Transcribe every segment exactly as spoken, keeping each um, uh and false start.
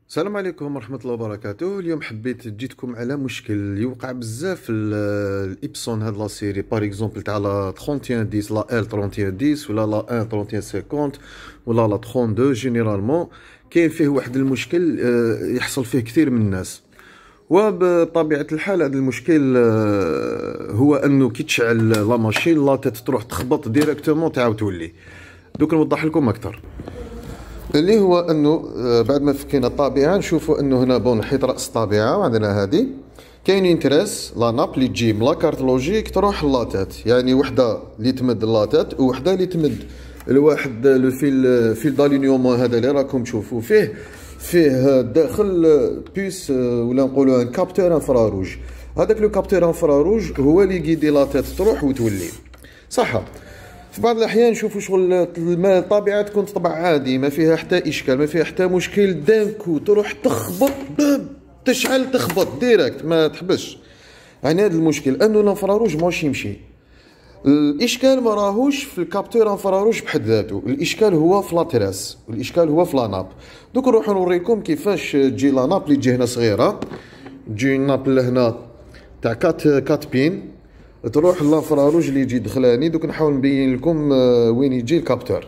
السلام عليكم ورحمة الله وبركاته. اليوم حبيت جيتكم على مشكل يوقع بزاف في ال- الإبسون هاد لا سيري باغ اكزومبل تاع لا ثلاثة وثلاثين عشرة لا إل ثلاثة وثلاثين عشرة ولا لا واحد ثلاثة وثلاثين خمسين ولا لا اثنين وثلاثين جينيرالمون كاين فيه واحد المشكل آه، يحصل فيه كثير من الناس. وبطبيعة الحال هذا المشكل آه، هو انه كي تشعل لا ماشين لا تروح تخبط ديريكتومون تعاود تولي. دوك نوضح لكم اكثر. اللي هو انه آه، بعد ما فكينا الطابعه نشوفوا انه هنا بون نحيط راس الطابعه وعندنا هذه كاينين تراس لا ناب اللي تجي من لا كارت لوجيك تروح لاتات، يعني وحده اللي تمد لاتات وحده اللي تمد الواحد لو فيل فيل دالينيومون هذا اللي راكم تشوفوا فيه فيه داخل بيس ولا نقولوا ان كابتور انفراروج. هذاك لو كابتور انفراروج هو اللي يقيدي لاتات تروح وتولي صح. في بعض الاحيان نشوفوا شغل الطابعه تكون تطبع عادي ما فيها حتى اشكال ما فيها حتى مشكل، دانكو تروح تخبط تشعل تخبط ديريكت ما تحبسش. يعني هذا المشكل انه الانفراروج ماشي يمشي. الاشكال ما راهوش في الكابتور انفراروج بحد ذاته، الاشكال هو في لاتراس والاشكال هو في لاناب. دوك نروحوا نوريكم كيفاش تجي لاناب اللي تجي هنا صغيره، تجي ناب لهنا تاع كات كات بين تروح لافراروج اللي يجي دخلاني. دوك نحاول نبين لكم وين يجي الكابتور.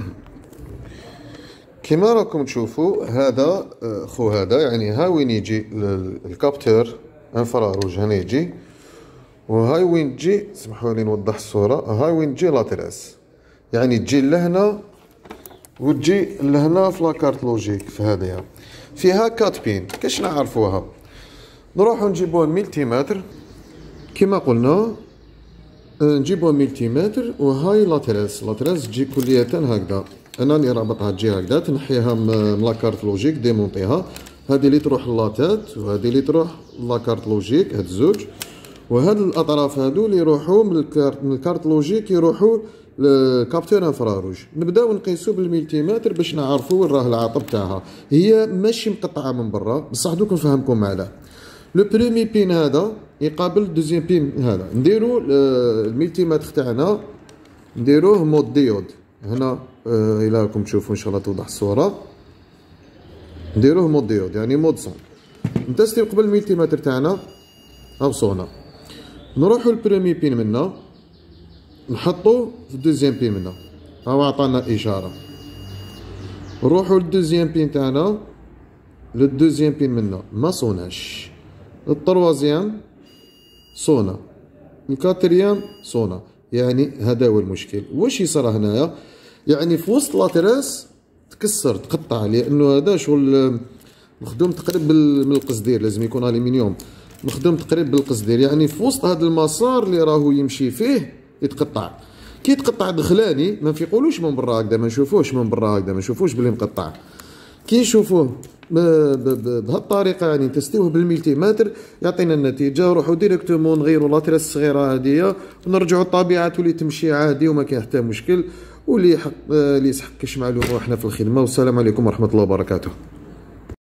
كما راكم تشوفوا هذا خو هذا يعني ها وين يجي الكابتور انفراروج هنا يجي، وهاي وين تجي سمحوا لي نوضح الصوره، هاي وين تجي لاتراس يعني تجي لهنا وتجي لهنا في لاكارت لوجيك. في هذه فيها كات بين كاش نعرفوها. نروحوا نجيبوا الملتيمتر كما قلنا، نجيبو ملتيمتر وهاي لاتراس لاتراس تجي كلية هكذا. انا اللي رابطها تجي هكذا تنحيها من لاكارت لوجيك ديمونطيها، هذه اللي تروح للاتات وهذه اللي تروح لاكارت لوجيك هاد الزوج، وهاد الاطراف هادو اللي يروحوا من الكارت من الكارت لوجيك يروحوا للكابتور انفراروج. نبداو نقيسو بالملتيمتر باش نعرفوا وين راه العطب تاعها. هي ماشي مقطعه من برا بصح دوك نفهمكم علاه. لو بريمي بين هذا يقابل الدوزيام بين هذا، نديرو الملتيمتر تاعنا نديروه مود ديود هنا. آه الى راكم تشوفوا ان شاء الله توضح الصوره، نديروه مود ديود يعني مود صون. نتستيو قبل الملتيمتر تاعنا ابصونا، نروحو للبريمي بين منا نحطو في الدوزيام بين منا، هاو عطانا اشاره. نروحو للدوزيام بين تاعنا للدوزيام بين منا ما صوناش، التروازيام صونا، الكاتريام صونا. يعني هذا هو المشكل. واش يصرى هنايا؟ يعني في وسط لاتراس تكسر تقطع، لانه هذا شغل مخدوم تقريب من القصدير، لازم يكون الومنيوم مخدوم تقريب بالقصدير. يعني في وسط هذا المسار اللي راهو يمشي فيه يتقطع. كي يتقطع دخلاني ما نقولوش من برا هكذا، ما نشوفوش من برا هكذا، ما نشوفوش بلي مقطع. كي نشوفوه بهالطريقه يعني نتستيوه بالملتيمتر يعطينا النتيجه. نروحوا ديريكتومون نغيروا لاتراس الصغيره هذه ونرجعوا الطبيعه تولي تمشي عادي وما كاين حتى مشكل. واللي يحق اللي يسحق كاش معلومه وحنا في الخدمه. والسلام عليكم ورحمه الله وبركاته.